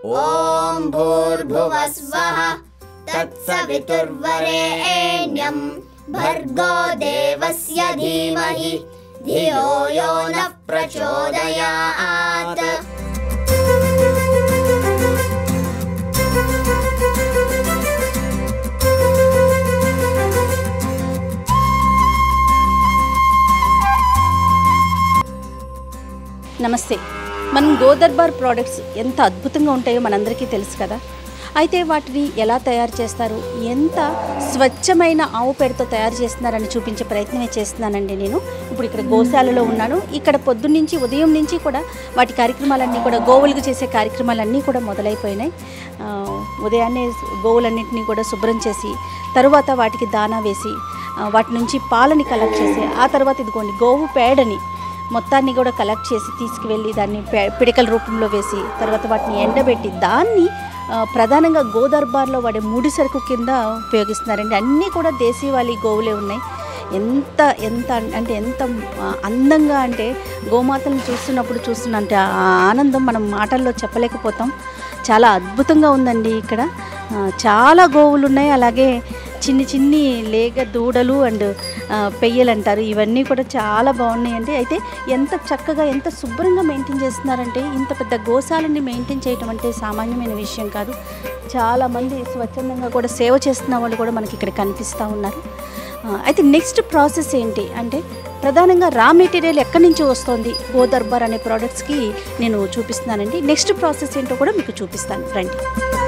ఓం భూర్భువస్వః తత్సవితుర్వరేణ్యం భర్గో దేవస్య ధీమహి ధియో యో నః ప్రచోదయాత్. నమస్తే. మనం గోదర్బార్ ప్రోడక్ట్స్ ఎంత అద్భుతంగా ఉంటాయో మనందరికీ తెలుసు కదా. అయితే వాటిని ఎలా తయారు చేస్తారు, ఎంత స్వచ్ఛమైన ఆవు పేడతో తయారు చేస్తున్నారని చూపించే ప్రయత్నమే చేస్తున్నానండి. నేను ఇప్పుడు ఇక్కడ గోశాలలో ఉన్నాను. ఇక్కడ పొద్దున్నుంచి ఉదయం నుంచి కూడా వాటి కార్యక్రమాలన్నీ కూడా గోవులకు చేసే కార్యక్రమాలన్నీ కూడా మొదలైపోయినాయి. ఉదయాన్నే గోవులన్నింటినీ కూడా శుభ్రం చేసి తరువాత వాటికి దానా వేసి వాటి నుంచి పాలని కలెక్ట్ చేసి ఆ తర్వాత ఇదిగోండి గోవు పేడని మొత్తాన్ని కూడా కలెక్ట్ చేసి తీసుకువెళ్ళి దాన్ని పిడకల రూపంలో వేసి తర్వాత వాటిని ఎండబెట్టి దాన్ని ప్రధానంగా గోదర్బార్లో వాడే ముడి సరుకు కింద ఉపయోగిస్తున్నారండి. అన్నీ కూడా దేశీవాళీ గోవులే ఉన్నాయి. ఎంత అందంగా అంటే గోమాతలను చూస్తున్నంటే ఆ ఆనందం మనం మాటల్లో చెప్పలేకపోతాం. చాలా అద్భుతంగా ఉందండి. ఇక్కడ చాలా గోవులు ఉన్నాయి. అలాగే చిన్ని లేగ దూడలు అండ్ పెయ్యలు అంటారు, ఇవన్నీ కూడా చాలా బాగున్నాయండి. అయితే ఎంత చక్కగా ఎంత శుభ్రంగా మెయింటైన్ చేస్తున్నారంటే, ఇంత పెద్ద గోశాలని మెయింటైన్ చేయడం అంటే సామాన్యమైన విషయం కాదు. చాలామంది స్వచ్ఛందంగా కూడా సేవ చేస్తున్న వాళ్ళు కూడా మనకి ఇక్కడ కనిపిస్తూ ఉన్నారు. అయితే నెక్స్ట్ ప్రాసెస్ ఏంటి అంటే, ప్రధానంగా రా మెటీరియల్ ఎక్కడి నుంచి వస్తుంది గోదర్బార్ అనే ప్రోడక్ట్స్కి నేను చూపిస్తున్నానండి. నెక్స్ట్ ప్రాసెస్ ఏంటో కూడా మీకు చూపిస్తాను, రండి.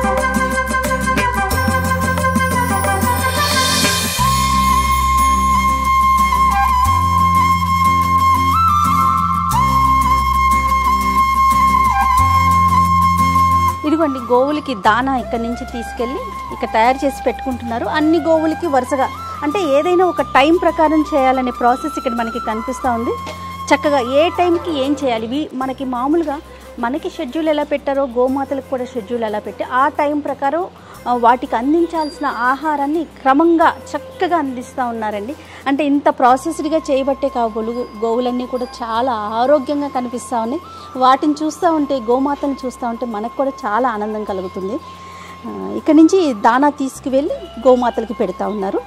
ఇదిగోండి గోవులకి దానా ఇక్కడి నుంచి తీసుకెళ్ళి ఇక్కడ తయారు చేసి పెట్టుకుంటున్నారు. అన్ని గోవులకి వరుసగా అంటే ఏదైనా ఒక టైం ప్రకారం చేయాలనే ప్రాసెస్ ఇక్కడ మనకి కనిపిస్తూ ఉంది. చక్కగా ఏ టైంకి ఏం చేయాలి, మనకి మామూలుగా మనకి షెడ్యూల్ ఎలా పెట్టారో గోమాతలకు కూడా షెడ్యూల్ ఎలా పెట్టి ఆ టైం ప్రకారం వాటికి అందించాల్సిన ఆహారాన్ని క్రమంగా చక్కగా అందిస్తూ ఉన్నారండి. అంటే ఇంత ప్రాసెస్డ్గా చేయబట్టే గోవులన్నీ కూడా చాలా ఆరోగ్యంగా కనిపిస్తూ ఉన్నాయి. వాటిని చూస్తూ ఉంటే, గోమాతను చూస్తూ ఉంటే మనకు కూడా చాలా ఆనందం కలుగుతుంది. ఇక్కడి నుంచి దానా తీసుకువెళ్ళి గోమాతలకి పెడతా ఉన్నారు.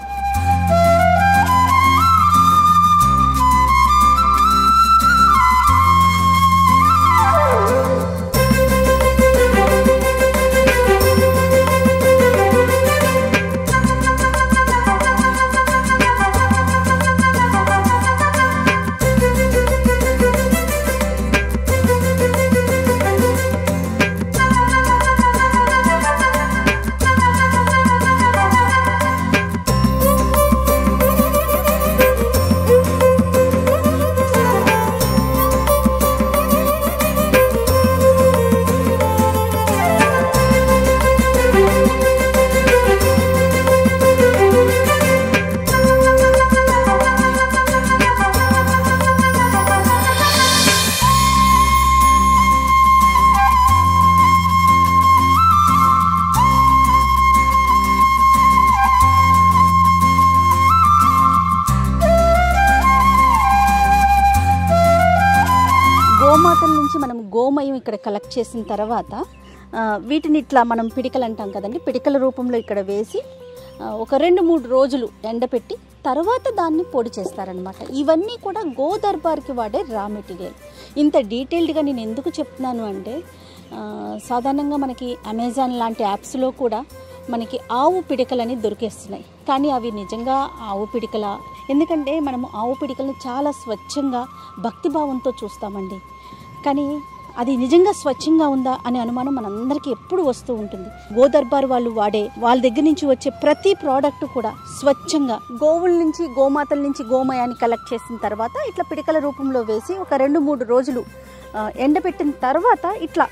గోమాతల నుంచి మనం గోమయం ఇక్కడ కలెక్ట్ చేసిన తర్వాత వీటిని ఇట్లా మనం పిడికలు అంటాం కదండి, పిడికల రూపంలో ఇక్కడ వేసి ఒక 2-3 రోజులు ఎండపెట్టి తర్వాత దాన్ని పొడి చేస్తారనమాట. ఇవన్నీ కూడా గోదర్బార్కి వాడే రా మెటీరియల్. ఇంత డీటెయిల్డ్గా నేను ఎందుకు చెప్తున్నాను అంటే, సాధారణంగా మనకి అమెజాన్ లాంటి యాప్స్లో కూడా మనకి ఆవు పిడికలని దొరికేస్తున్నాయి. కానీ అవి నిజంగా ఆవు పిడికల? ఎందుకంటే మనము ఆవు పిడికలను చాలా స్వచ్ఛంగా భక్తిభావంతో చూస్తామండి. కానీ అది నిజంగా స్వచ్ఛంగా ఉందా అనే అనుమానం మనందరికీ ఎప్పుడు వస్తూ ఉంటుంది. గోదర్బార్ వాళ్ళు వాడే వాళ్ళ దగ్గర నుంచి వచ్చే ప్రతి ప్రోడక్ట్ కూడా స్వచ్ఛంగా గోవుల నుంచి గోమాతల నుంచి గోమయాన్ని కలెక్ట్ చేసిన తర్వాత ఇట్లా పిడికల రూపంలో వేసి ఒక 2-3 రోజులు ఎండబెట్టిన తర్వాత ఇట్లా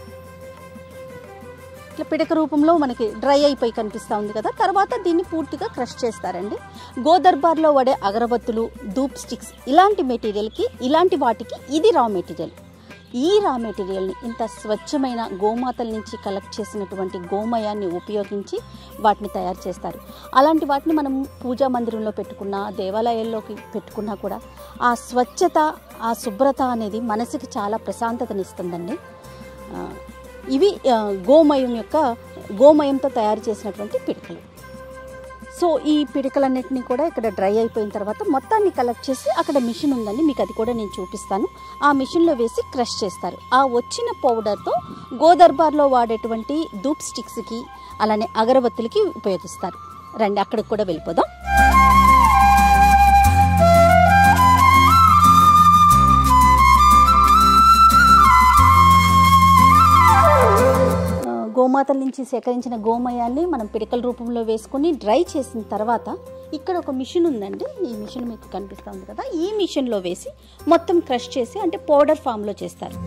పిడక రూపంలో మనకి డ్రై అయిపోయి కనిపిస్తూ ఉంది కదా. తర్వాత దీన్ని పూర్తిగా క్రష్ చేస్తారండి. గోదర్బార్లో వాడే అగరబత్తులు, ధూప్ స్టిక్స్ ఇలాంటి మెటీరియల్కి, ఇలాంటి వాటికి ఇది రా మెటీరియల్. ఈ రా మెటీరియల్ని ఇంత స్వచ్ఛమైన గోమాతల నుంచి కలెక్ట్ చేసినటువంటి గోమయాన్ని ఉపయోగించి వాటిని తయారు చేస్తారు. అలాంటి వాటిని మనం పూజా మందిరంలో పెట్టుకున్నా, దేవాలయాల్లోకి పెట్టుకున్నా కూడా ఆ స్వచ్ఛత, ఆ శుభ్రత అనేది మనసుకి చాలా ప్రశాంతతనిస్తుందండి. ఇవి గోమయంతో తయారు చేసినటువంటి పిడికలు. సో ఈ పిడికలన్నింటినీ కూడా ఇక్కడ డ్రై అయిపోయిన తర్వాత మొత్తాన్ని కలెక్ట్ చేసి అక్కడ మిషన్ ఉందండి, మీకు అది కూడా నేను చూపిస్తాను. ఆ మిషన్లో వేసి క్రష్ చేస్తారు. ఆ వచ్చిన పౌడర్తో గోదర్బార్లో వాడేటువంటి ధూప్ స్టిక్స్కి అలానే అగరబత్తులకి ఉపయోగిస్తారు. రండి అక్కడికి కూడా వెళ్ళిపోదాం. గోమాతల నుంచి సేకరించిన గోమయాన్ని మనం పిడికల రూపంలో వేసుకొని డ్రై చేసిన తర్వాత ఇక్కడ ఒక మిషన్ ఉందండి, ఈ మిషన్ మీకు కనిపిస్తుంది కదా, ఈ మిషన్లో వేసి మొత్తం క్రష్ చేసి అంటే పౌడర్ ఫామ్లో చేస్తారు.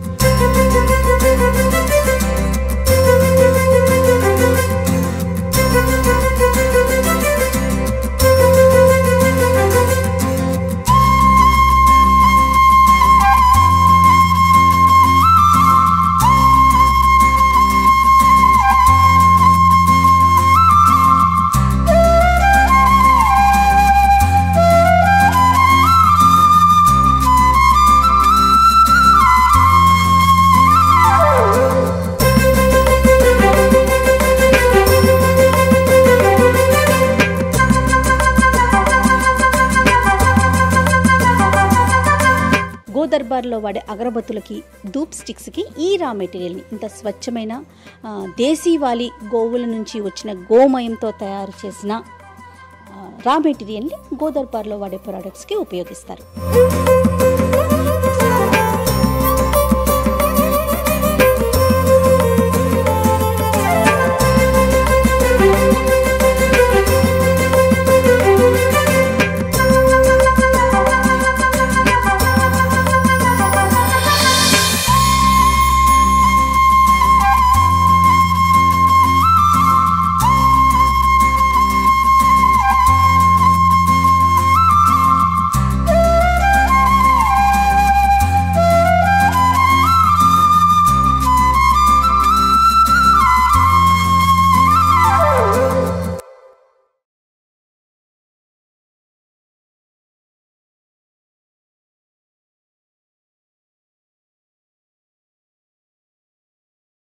గోదర్బార్లో వాడే అగరబత్తులకి ధూప్ స్టిక్స్కి ఈ రా మెటీరియల్ని ఇంత స్వచ్ఛమైన దేశీవాలి గోవుల నుంచి వచ్చిన గోమయంతో తయారు చేసిన రా మెటీరియల్ని గోదర్బార్లో వాడే ప్రోడక్ట్స్కి ఉపయోగిస్తారు.